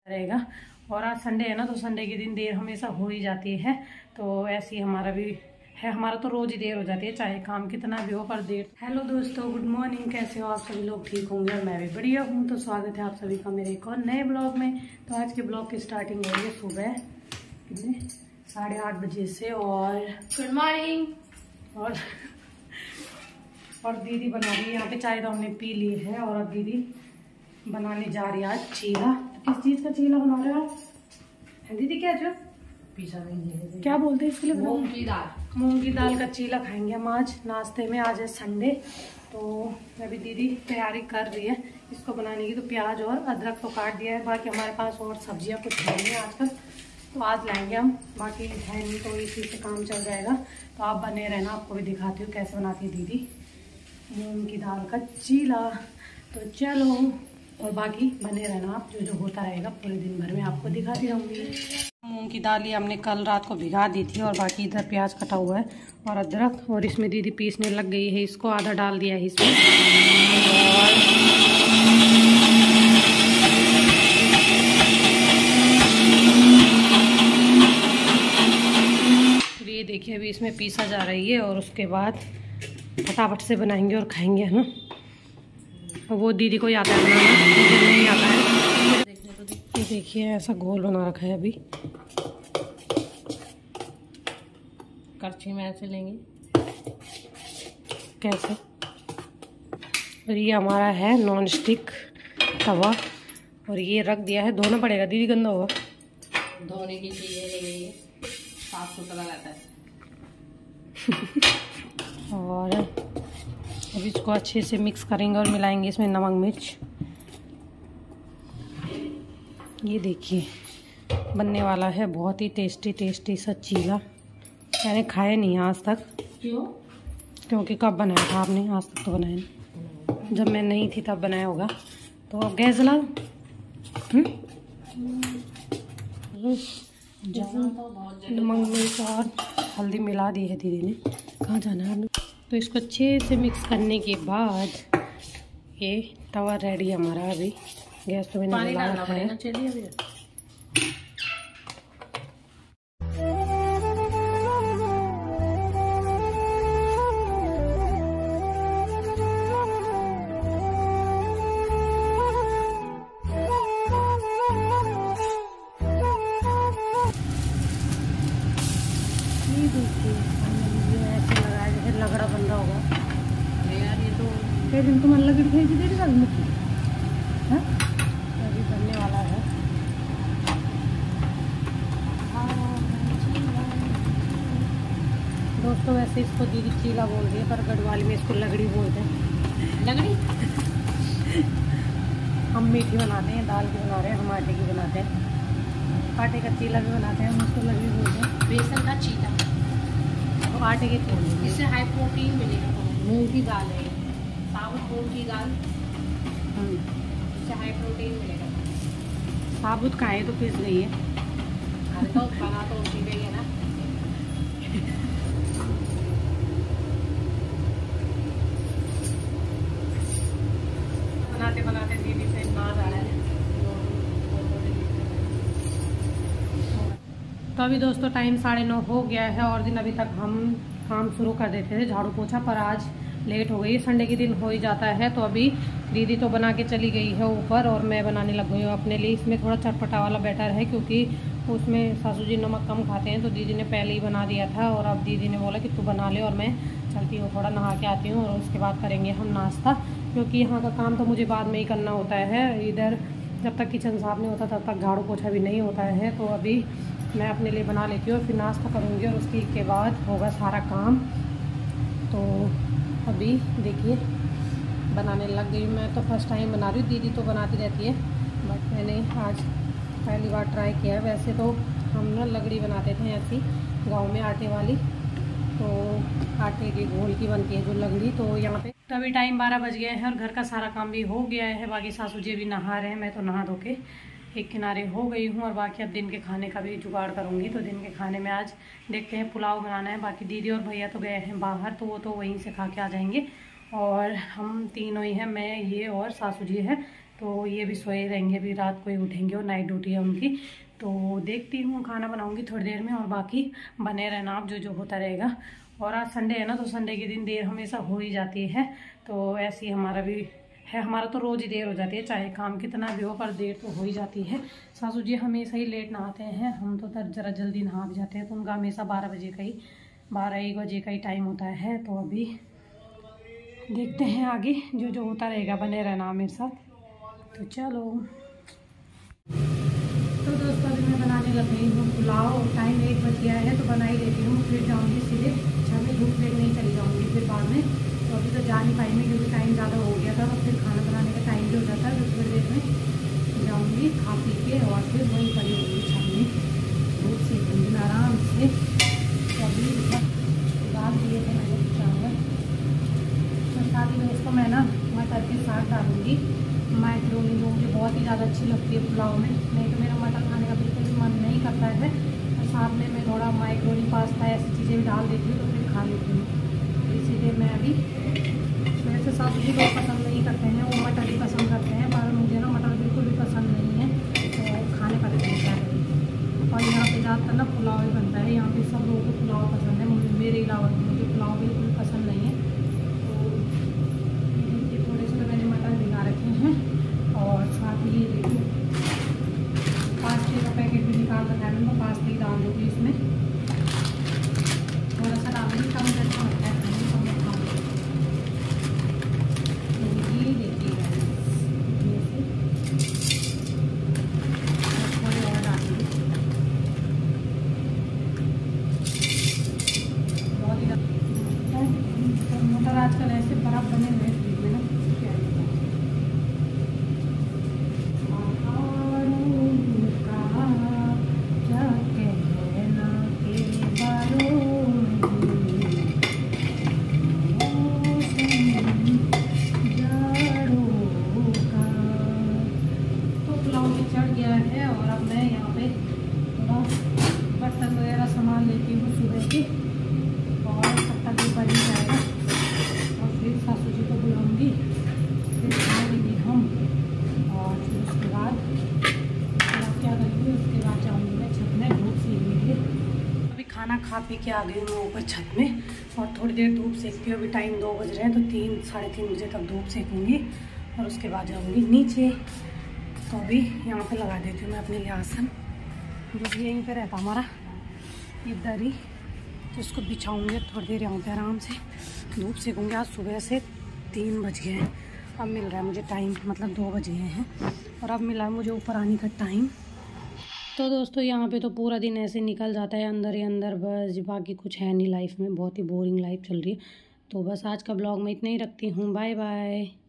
रहेगा। और आज संडे है ना, तो संडे के दिन देर हमेशा हो ही जाती है। तो ऐसे ही हमारा भी है, हमारा तो रोज ही देर हो जाती है, चाहे काम कितना भी हो पर देर। हेलो दोस्तों, गुड मॉर्निंग। कैसे हो आप सभी लोग? ठीक होंगे और मैं भी बढ़िया हूँ। तो स्वागत है आप सभी का मेरे एक और नए ब्लॉग में। तो आज के ब्लॉग की स्टार्टिंग हो रही है सुबह कितने 8:30 बजे से। और गुड मॉर्निंग। और दीदी बना रही है यहाँ पे चाय, तो हमने पी ली है। और अब दीदी बनाने जा रही है आज चीला। किस चीज का चीला बना रहे हो आप दीदी? क्या जो पिज़्ज़ा नहीं, क्या बोलते हैं इसके लिए? मूंग की दाल। मूंग की दाल का चीला खाएंगे हम आज नाश्ते में। आज है संडे, तो अभी दीदी तैयारी कर रही है इसको बनाने की। तो प्याज और अदरक तो काट दिया है, बाकी हमारे पास और सब्जियां कुछ नहीं है आजकल, तो आज लाएंगे हम। बाकी है नहीं तो इसी से काम चल जाएगा। तो आप बने रहना, आपको भी दिखाती हूँ कैसे बनाती है दीदी मूंग की दाल का चीला। तो चलो, और बाकी बने रहना आप, जो जो होता रहेगा पूरे दिन भर में आपको दिखाती रहूँगी। मूंग की दाल ये हमने कल रात को भिगा दी थी। और बाकी इधर प्याज कटा हुआ है और अदरक, और इसमें दीदी पीसने लग गई है इसको। आधा डाल दिया है इसमें। और ये देखिए अभी इसमें पीसा जा रही है, और उसके बाद फटाफट से बनाएंगे और खाएंगे, है ना। वो दीदी को आता है बनाना, मुझे नहीं आता है। ये देखिए ऐसा घोल बना रखा है अभी। करछी में ऐसे लेंगे कैसे? और ये हमारा है नॉन स्टिक तवा, और ये रख दिया है। धोना पड़ेगा दीदी, गंदा होगा। धोने की चीज़ें नहीं, साफ सुथरा रहता है। और अब इसको अच्छे से मिक्स करेंगे और मिलाएंगे इसमें नमक मिर्च। ये देखिए बनने वाला है बहुत ही टेस्टी टेस्टी सा चीला। मैंने खाया नहीं आज तक। क्यों? क्योंकि कब बनाया था आपने? आज तक तो बनाया नहीं, जब मैं नहीं थी तब बनाया होगा। तो अब गैस जलाओ। नमक मिर्च और हल्दी मिला दी है दीदी ने। कहाँ जाना है? तो इसको अच्छे से मिक्स करने के बाद ये तवा रेडी है हमारा। अभी गैस तो मैंने जला रखा है। चलिए अभी लगड़ा बन रहा होगा यार, ये तो कई दिन तो मन लगी थी देरी साल मुक्की है। अभी बनने वाला है। दोस्तों वैसे इसको दीदी चीला बोल रही है, पर गढ़वाली में इसको लगड़ी बोलते हैं। लगड़ी हम मीठी बनाते हैं, दाल की बना रहे हैं, हम आटे की बनाते हैं। आटे का चीला भी बनाते हैं, हम उसको लगड़ी बोलते हैं। बेसन का चीला, तो आटे के चीले इससे हाई प्रोटीन मिलेगा। मूंग की दाल है, साबुत मूंग की दाल, इससे हाई प्रोटीन मिलेगा। साबुत का है तो पिस गई है। अरे तो बना तो उसी का ही है ना। बनाते बनाते दीदी से नाद आ रहा है। तो अभी दोस्तों टाइम 9:30 हो गया है, और दिन अभी तक हम काम शुरू कर देते थे झाड़ू पोछा, पर आज लेट हो गई। संडे के दिन हो ही जाता है। तो अभी दीदी तो बना के चली गई है ऊपर, और मैं बनाने लग गई हूँ अपने लिए। इसमें थोड़ा चटपटा वाला बेटर है, क्योंकि उसमें सासू जी नमक कम खाते हैं, तो दीदी ने पहले ही बना दिया था। और अब दीदी ने बोला कि तू बना ले, और मैं चलती हूँ थोड़ा नहा के आती हूँ, और उसके बाद करेंगे हम नाश्ता। क्योंकि यहाँ का काम तो मुझे बाद में ही करना होता है। इधर जब तक किचन साफ नहीं होता तब तक झाड़ू पोछा भी नहीं होता है। तो अभी मैं अपने लिए बना लेती हूँ, फिर नाश्ता करूँगी, और उसके के बाद होगा सारा काम। तो अभी देखिए बनाने लग गई। मैं तो फर्स्ट टाइम बना रही हूँ, दीदी तो बनाती रहती है, बट मैंने आज पहली बार ट्राई किया है। वैसे तो हम ना लगड़ी बनाते थे ऐसी गांव में, आटे वाली। तो आटे के घोल की बनती है जो लगड़ी। तो यहाँ पे तो अभी टाइम 12 बज गए हैं, और घर का सारा काम भी हो गया है। बाकी सासू जी भी नहा रहे हैं, मैं तो नहा धो के एक किनारे हो गई हूँ। और बाकी अब दिन के खाने का भी जुगाड़ करूँगी। तो दिन के खाने में आज देखते हैं पुलाव बनाना है। बाकी दीदी और भैया तो गए हैं बाहर, तो वो तो वहीं से खा के आ जाएंगे। और हम तीनों ही हैं, मैं, ये और सासू जी है। तो ये भी सोए रहेंगे, अभी रात को ही उठेंगे और नाइट ड्यूटी है उनकी। तो देखती हूँ, खाना बनाऊँगी थोड़ी देर में और बाकी बने रहना आप, जो जो होता रहेगा। और आज संडे है ना, तो संडे के दिन देर हमेशा हो ही जाती है, तो ऐसे ही हमारा भी है। हमारा तो रोज़ ही देर हो जाती है, चाहे काम कितना भी हो, पर देर तो हो ही जाती है। सासू जी हमेशा ही लेट नहाते हैं, हम तो ज़रा जल्दी नहा भी जाते हैं, तो उनका हमेशा 12 बजे का ही 12-1 बजे का ही टाइम होता है। तो अभी देखते हैं आगे जो जो होता रहेगा, बने रहना मेरे साथ। तो चलो, तो दोस्तों अभी मैं बनाने लग गई हूँ पुलाव। टाइम 1 बज गया है, तो बना ही देती हूँ, फिर जाऊँगी सीधे छत में, धूप देखने ही चली जाऊँगी फिर बाद में। तो अभी तो जा नहीं पाएंगे क्योंकि टाइम ज़्यादा हो गया था, तो फिर खाना बनाने का टाइम भी हो जाता है। तो थोड़ी देर में जाऊँगी, खा पी के और फिर वहीं खड़ी होंगी छत में, धूप सेकूँगी आराम से। तो अभी डाल दिए थे मैंने चावल, तो साथ ही दोस्तों मैं ना मटर के साथ डालूँगी मैक्रोनी, जो मुझे बहुत ही ज़्यादा अच्छी लगती है पुलाव में। नहीं तो मेरा मटर खाने का बिल्कुल भी मन नहीं करता है, और साथ में मैं थोड़ा मैक्रोनी पास्ता ऐसी चीज़ें भी डाल देती हूँ, तो फिर खा लेती हूँ। इसीलिए मैं अभी, वैसे सासू जी लोग पसंद नहीं करते हैं, वो मटर ही पसंद करते हैं, पर मुझे ना मटर बिल्कुल भी पसंद नहीं है, तो खाने पड़ते हैं क्या करें। और यहाँ पे ज़्यादातर ना पुलाव ही बनता है, यहाँ पे सब लोगों को पुलाव पसंद है, मेरे अलावा मुझे पुलाव बिल्कुल पसंद नहीं है। तो थोड़े से तो मैंने मटर भिगा रखे हैं, और साथ ही ये देखिए पास्ते का पैकेट भी निकाल रखा है मैंने, तो पास्ते ही डाल दूँगी इसमें, थोड़ा सा डालूँगी, कम अच्छा होता है खाने को, मैं खा लूँगी। तो ये देखिएगा, थोड़े और डालूँगी, बहुत ही मटर आजकल ऐसे बर्फ बने हुए हैं फ्रिज में ना, क्या चढ़ गया है। और अब मैं यहाँ पे थोड़ा बर्तन वगैरह सामान लेती हूँ सुबह की, और तब तक भी बन ही जाएगा, और फिर सासू जी को बुलाऊँगी, फिर खाएंगे हम, और फिर उसके बाद क्या करूँगी, उसके बाद जाऊँगी मैं छत में धूप सेकने के लिए। अभी खाना खा पी के आ गई हूँ मैं ऊपर छत में, और थोड़ी देर धूप सेकती हूँ। अभी टाइम 2 बज रहे हैं, तो 3-3:30 बजे तक धूप सेकूँगी, और उसके बाद जाऊँगी नीचे। तो अभी यहाँ पे लगा देती हूँ मैं अपने लिए आसन, जो भी यहीं पे रहता हमारा इधर ही, तो उसको बिछाऊँगी थोड़ी देर यहाँ पे आराम से धूप सेकूँगी। आज सुबह से 3 बज गए हैं, अब मिल रहा है मुझे टाइम, मतलब 2 बज गए हैं, और अब मिला है मुझे ऊपर आने का टाइम। तो दोस्तों यहाँ पे तो पूरा दिन ऐसे निकल जाता है अंदर ही अंदर, बस बाकी कुछ है नहीं लाइफ में, बहुत ही बोरिंग लाइफ चल रही है। तो बस आज का ब्लॉग मैं इतना ही रखती हूँ, बाय बाय।